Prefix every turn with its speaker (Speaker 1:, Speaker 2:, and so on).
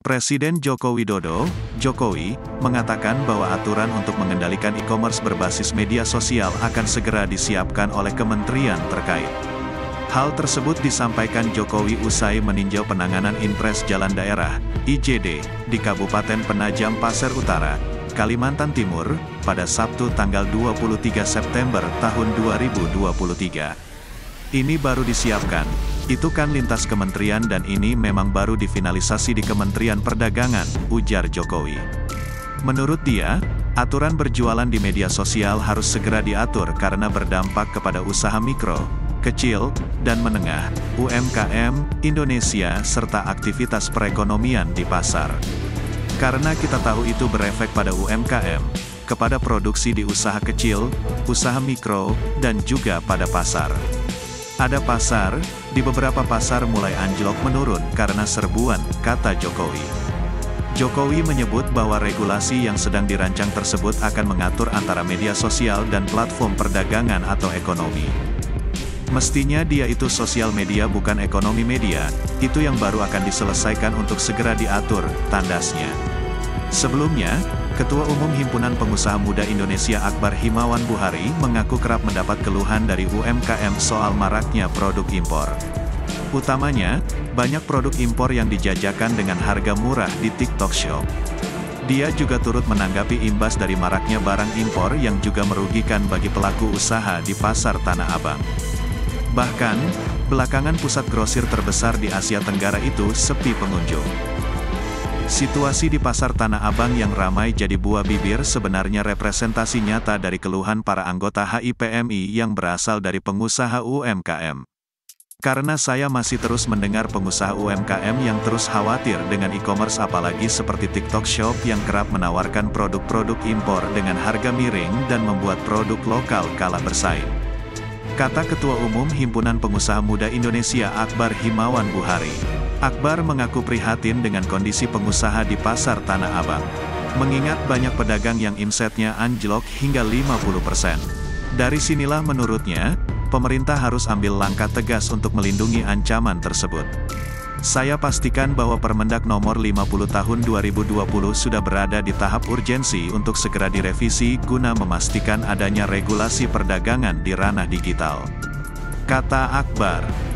Speaker 1: Presiden Joko Widodo, Jokowi, mengatakan bahwa aturan untuk mengendalikan e-commerce berbasis media sosial akan segera disiapkan oleh kementerian terkait. Hal tersebut disampaikan Jokowi usai meninjau penanganan Inpres Jalan Daerah, IJD, di Kabupaten Penajam Pasir Utara, Kalimantan Timur, pada Sabtu tanggal 23 September tahun 2023. Ini baru disiapkan, itu kan lintas kementerian dan ini memang baru difinalisasi di Kementerian Perdagangan, ujar Jokowi. Menurut dia, aturan berjualan di media sosial harus segera diatur karena berdampak kepada usaha mikro, kecil, dan menengah, UMKM, Indonesia serta aktivitas perekonomian di pasar. Karena kita tahu itu berefek pada UMKM, kepada produksi di usaha kecil, usaha mikro, dan juga pada pasar. Ada pasar, di beberapa pasar mulai anjlok menurun karena serbuan, kata Jokowi. Jokowi menyebut bahwa regulasi yang sedang dirancang tersebut akan mengatur antara media sosial dan platform perdagangan atau ekonomi. Mestinya dia itu sosial media bukan ekonomi media, itu yang baru akan diselesaikan untuk segera diatur, tandasnya. Sebelumnya, Ketua Umum Himpunan Pengusaha Muda Indonesia Akbar Himawan Buhari mengaku kerap mendapat keluhan dari UMKM soal maraknya produk impor. Utamanya, banyak produk impor yang dijajakan dengan harga murah di TikTok Shop. Dia juga turut menanggapi imbas dari maraknya barang impor yang juga merugikan bagi pelaku usaha di pasar Tanah Abang. Bahkan, belakangan pusat grosir terbesar di Asia Tenggara itu sepi pengunjung. Situasi di pasar Tanah Abang yang ramai jadi buah bibir sebenarnya representasi nyata dari keluhan para anggota HIPMI yang berasal dari pengusaha UMKM. Karena saya masih terus mendengar pengusaha UMKM yang terus khawatir dengan e-commerce apalagi seperti TikTok Shop yang kerap menawarkan produk-produk impor dengan harga miring dan membuat produk lokal kalah bersaing. Kata Ketua Umum Himpunan Pengusaha Muda Indonesia Akbar Himawan Buhari. Akbar mengaku prihatin dengan kondisi pengusaha di pasar Tanah Abang. Mengingat banyak pedagang yang omsetnya anjlok hingga 50%. Dari sinilah menurutnya, pemerintah harus ambil langkah tegas untuk melindungi ancaman tersebut. Saya pastikan bahwa Permendak Nomor 50 Tahun 2020 sudah berada di tahap urgensi untuk segera direvisi guna memastikan adanya regulasi perdagangan di ranah digital. Kata Akbar.